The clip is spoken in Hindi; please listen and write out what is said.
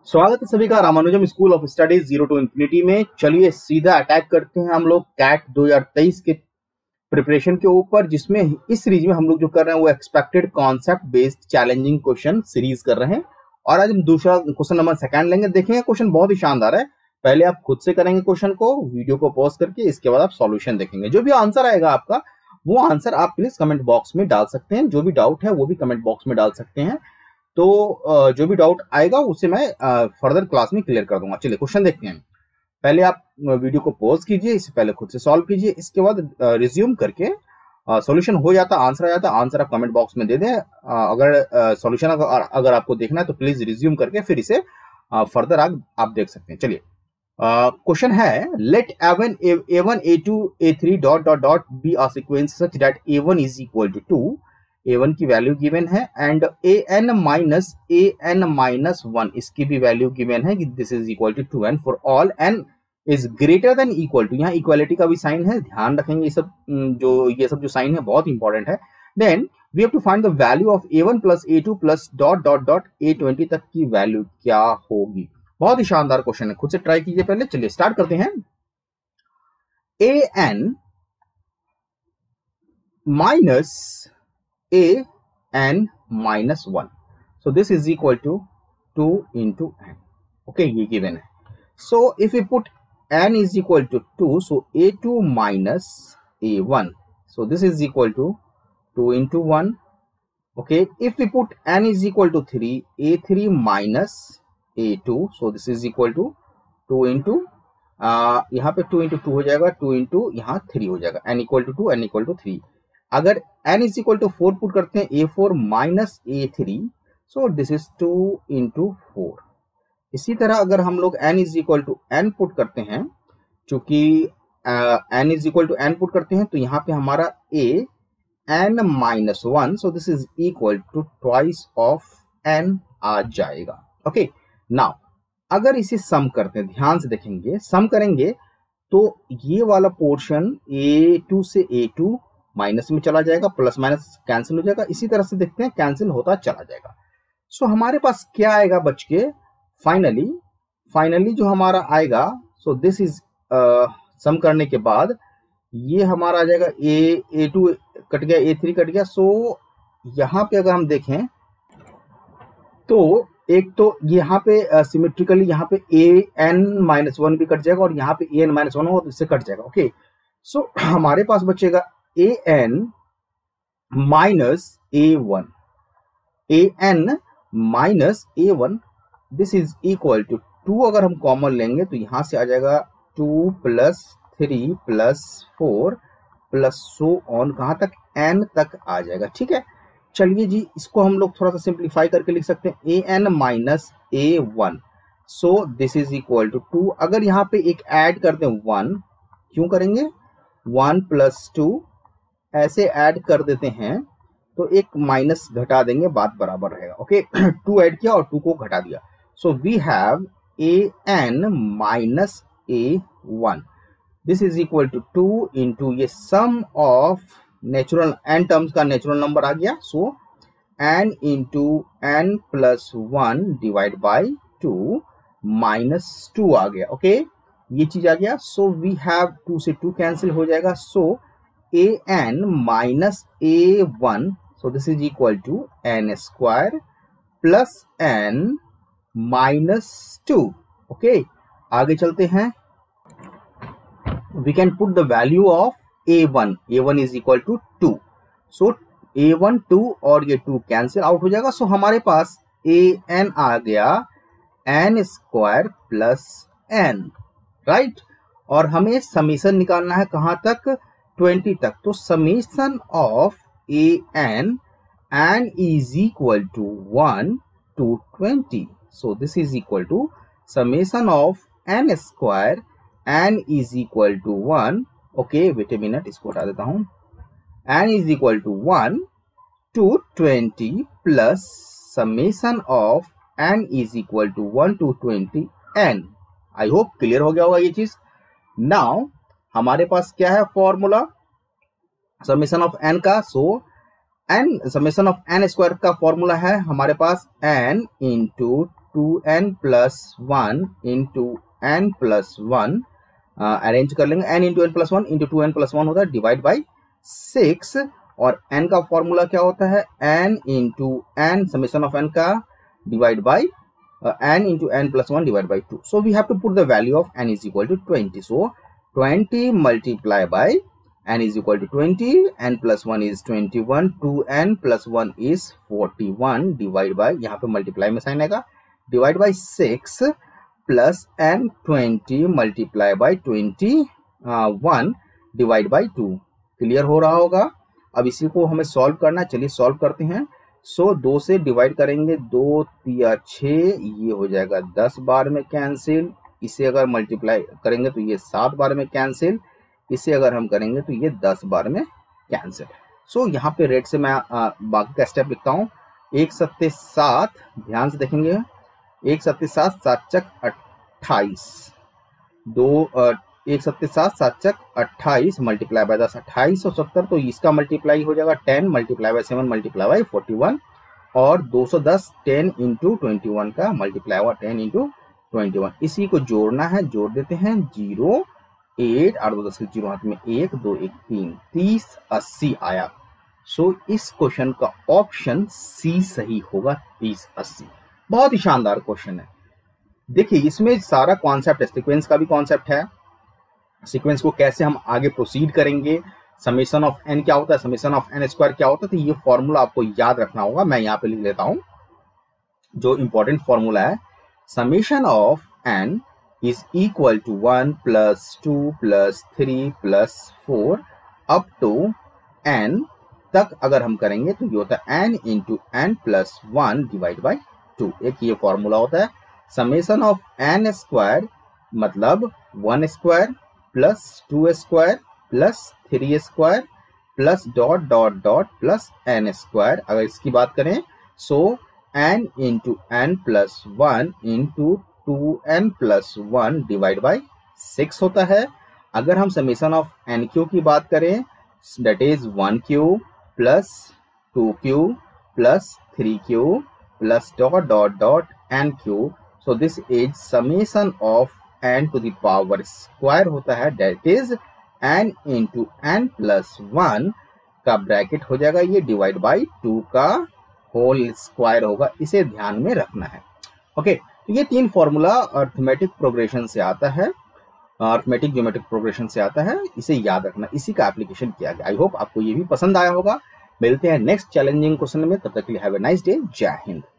स्वागत है सभी का Ramanujam school of studies zero to infinity में। चलिए सीधा अटैक करते हैं हम लोग कैट 2023 के प्रिपरेशन के ऊपर, जिसमें इस सीरीज में हम लोग जो कर रहे हैं वो expected concept based challenging question series कर रहे हैं। और आज हम दूसरा क्वेश्चन नंबर 2 लेंगे। देखेंगे क्वेश्चन बहुत ही शानदार है। पहले आप खुद से करेंगे क्वेश्चन को, वीडियो को पॉज करके, इसके बाद आप सॉल्यूशन देखेंगे। जो भी आंसर आएगा आपका वो आंसर आप प्लीज कमेंट बॉक्स में डाल सकते हैं। जो भी डाउट है वो भी कमेंट बॉक्स में डाल सकते हैं। तो जो भी डाउट आएगा उसे मैं फर्दर क्लास में क्लियर कर दूंगा। चलिए क्वेश्चन देखते हैं। पहले आप वीडियो को पॉज कीजिए, इससे पहले खुद से सॉल्व कीजिए, इसके बाद रिज्यूम करके सॉल्यूशन हो जाता, आंसर आ जाता, आंसर आप कमेंट बॉक्स में दे दें। अगर सॉल्यूशन अगर आपको देखना है तो प्लीज रिज्यूम करके फिर इसे फर्दर आप देख सकते हैं। चलिए क्वेश्चन है, let a1 a2 a3 dot dot dot be a sequence such that a1 is equal to 2, a1 की वैल्यू गिवन है, एंड an माइनस 1 इसकी भी वैल्यू गिवन है कि this is equal to 2, and for all n is greater than equal to, यहाँ इक्वालिटी का भी साइन है, ध्यान रखेंगे। ये सब जो साइन है बहुत इंपॉर्टेंट है। Then we have to find the value of a1 plus a2 plus dot dot dot a20 तक की वैल्यू क्या होगी। बहुत ही शानदार क्वेश्चन है, खुद से ट्राई कीजिए पहले। चलिए स्टार्ट करते हैं। an minus an minus 1, so this is equal to 2 into n. Okay, ये given है। So if we put n is equal to 2, so a2 minus a1, so this is equal to 2 into 1. Okay, if we put n is equal to 3, a3 minus a2, so this is equal to 2 into यहाँ पे 2 into 2 हो जाएगा, 2 into यहाँ 3 हो जाएगा, n equal to 2, n equal to 3। अगर n is equal to 4 put करते हैं, a4 minus a3, so this is 2 into 4। इसी तरह अगर हम लोग n is equal to n put करते हैं, चूंकि n is equal to n put करते हैं तो यहाँ पे हमारा a n minus 1, so this is equal to twice of n आ जाएगा। ओके, नाउ अगर इसे सम करते हैं, ध्यान से देखेंगे, सम करेंगे तो ये वाला पोर्शन a2 से a2 माइनस में चला जाएगा, प्लस माइनस कैंसिल हो जाएगा। इसी तरह से देखते हैं कैंसिल होता चला जाएगा। सो हमारे पास क्या आएगा बच के, फाइनली जो हमारा आएगा, सो दिस इज सम करने के बाद ये हमारा आ जाएगा a2 कट गया, a3 कट गया। सो यहाँ पे अगर हम देखें तो एक तो यहाँ पे सिमेट्रिकली यहाँ पे an माइनस 1 भी कट जाएगा और यहाँ पे an माइनस 1 हो तो इससे कट जाएगा। ओके, सो हमारे पास बचेगा an minus a1, an minus a1, this is equal to 2। अगर हम कॉमन लेंगे तो यहां से आ जाएगा 2 plus 3 plus 4 plus so on, कहां तक, n तक आ जाएगा। ठीक है, चलिए जी, इसको हम लोग थोड़ा सा सिंप्लीफाई करके लिख सकते हैं, an minus a1, so this is equal to 2। अगर यहाँ पे एक ऐड करते हैं 1, क्यों करेंगे, 1 प्लस 2 ऐसे ऐड कर देते हैं तो एक माइनस घटा देंगे, बात बराबर रहेगा। ओके, 2 ऐड किया और 2 को घटा दिया, so we have an minus a1, this is equal to 2 into ये sum of natural n terms का नेचुरल नंबर आ गया, so n into n plus 1 divide by 2 minus 2 आ गया। ओके, ये चीज आ गया। सो वी हैव 2 से 2 कैंसिल हो जाएगा, so an minus a1, so this is equal to n square plus n minus 2। okay, आगे चलते हैं। we can put the value of a1 is equal to 2, so a1 2 और ये 2 कैंसिल आउट हो जाएगा। सो हमारे पास an आ गया n square plus n, right. और हमें समीशन निकालना है कहां तक, 20 तक। तो summation of an is equal to 1 to 20, so this is equal to summation of n square n is equal to 1। Okay, wait a minute, इसको हटा देता हूं। n is equal to 1 to 20 plus summation of n is equal to 1 to 20 n। I hope clear हो गया होगा ये चीज। नाउ हमारे पास क्या है फॉर्मूला समेशन ऑफ n का, so n summation of n square का फॉर्मूला है हमारे पास n into 2n plus 1 into n plus 1 arrange कर लेंगे। n into n plus 1 into 2n plus 1 होता है डिवाइड बाई 6 और n का फॉर्मूला क्या होता है n into n summation of n का divide by n into n plus 1 divided by 2. So we have to put the value of n is equal to 20. So 20 multiply by n is equal to 20, n plus 1 is 21, 2n plus 1 is 41 divided by, यहाँ पे multiply में साइन आएगा, divide by 6 plus n 20 multiply by 21 divide by 2. Clear हो रहा होगा। अब इसी को हमें सॉल्व करना है, चलिए सॉल्व करते हैं। सो 2 से डिवाइड करेंगे, 2 तिया 6, ये हो जाएगा 10 बार में कैंसिल। इसे अगर मल्टीप्लाई करेंगे तो ये 7 बार में कैंसिल। इसे अगर हम करेंगे तो ये 10 बार में कैंसिल। सो यहाँ पे रेट से मैं बाकी का स्टेप लिखता हूँ। 1 सत्ते 7, ध्यान से देखेंगे, 1 सत्ते 7, 7 चक 28, 1 सत्ते 7, 7 चक 28 मल्टीप्लाई बाय 10 28 और 70, तो इसका मल्टीप्लाई हो जाएगा 10 मल्टीप्लाई बाय 7 मल्टीप्लाई बाय 41 और 210 10 इंटू 21 का मल्टीप्लाई हुआ 10 इंटू 21। इसी को जोड़ना है, जोड़ देते हैं 0 8 8 2 10 के 0 हाथ में 1 2 1 3 30 80 आया। सो इस क्वेश्चन का ऑप्शन सी सही होगा, 30 80। बहुत ही शानदार क्वेश्चन है। देखिए इसमें सारा कॉन्सेप्ट है, सीक्वेंस का भी कॉन्सेप्ट है, सीक्वेंस को कैसे हम आगे प्रोसीड करेंगे, समेशन ऑफ n क्या होता है, समेशन ऑफ n स्क्वायर क्या होता है, तो ये फॉर्मूला आपको याद रखना होगा। मैं यहाँ पे लिख लेता हूं जो इंपॉर्टेंट फॉर्मूला है। Summation of n is equal to 1 plus 2 plus 3 plus 4 up to n तक अगर हम करेंगे तो ये होता है n into n plus 1 divide by 2। एक ये फॉर्मूला होता है। समेशन ऑफ n स्क्वायर मतलब 1 square plus 2 square plus 3 square plus dot dot dot plus n square. अगर इसकी बात करें so n into n plus 1 into 2n plus 1 divide by 6 होता है। अगर हम समेशन ऑफ n क्यू की बात करें that is 1 cube plus 2 cube plus 3 cube plus dot dot dot n cube. So this is summation of n to the power square होता है, that is n into n plus 1 का ब्रैकेट हो जाएगा ये डिवाइड बाई 2 का होल स्क्वायर होगा। इसे ध्यान में रखना है। ओके, तो ये 3 फॉर्मूला अर्थमेटिक प्रोग्रेशन से आता है, अर्थमेटिक ज्योमेट्रिक प्रोग्रेशन से आता है, इसे याद रखना, इसी का एप्लीकेशन किया गया। आई होप आपको ये भी पसंद आया होगा। मिलते हैं नेक्स्ट चैलेंजिंग क्वेश्चन में, तब तक के लिए हैव ए नाइस डे। जय हिंद।